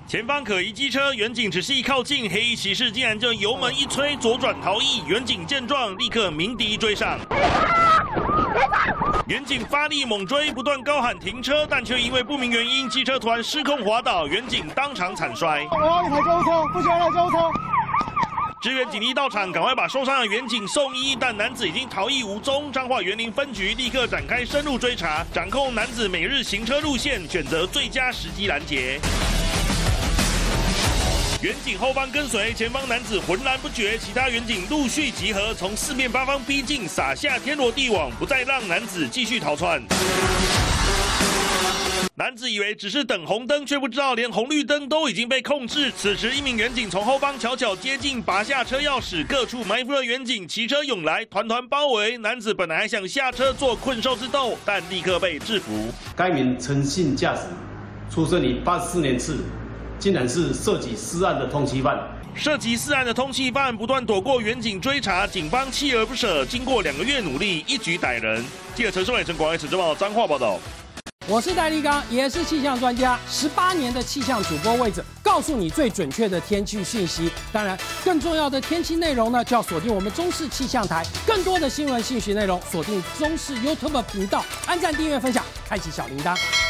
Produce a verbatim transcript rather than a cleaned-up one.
前方可疑机车，远景只是一靠近，黑衣骑士竟然就油门一吹，左转逃逸。远景见状，立刻鸣笛追上。远景发力猛追，不断高喊停车，但却因为不明原因，机车突然失控滑倒，远景当场惨摔。 我要一台救护车，不需要一台救护车。 支援警力到场，赶快把受伤的远景送医，但男子已经逃逸无踪。彰化园林分局立刻展开深入追查，掌控男子每日行车路线，选择最佳时机拦截。远景后方跟随，前方男子浑然不觉，其他远景陆续集合，从四面八方逼近，撒下天罗地网，不再让男子继续逃窜。 男子以为只是等红灯，却不知道连红绿灯都已经被控制。此时，一名远警从后方悄悄接近，拔下车钥匙，各处埋伏的远警骑车涌来，团团包围。男子本来还想下车做困兽之斗，但立刻被制服。 该名诚信驾驶，出生于八十四年次，竟然是涉及私案的通缉犯。 涉及四案的通缉犯不断躲过远警追查，警方锲而不舍。经过两个月努力，一举逮人。记者陈胜伟、陈广伟、陈正茂彰化报道。 我是戴立刚，也是气象专家，十八年的气象主播位置，告诉你最准确的天气讯息。当然，更重要的天气内容呢，就要锁定我们中视气象台。更多的新闻信息内容，锁定中视 YouTube 频道，按赞、订阅、分享，开启小铃铛。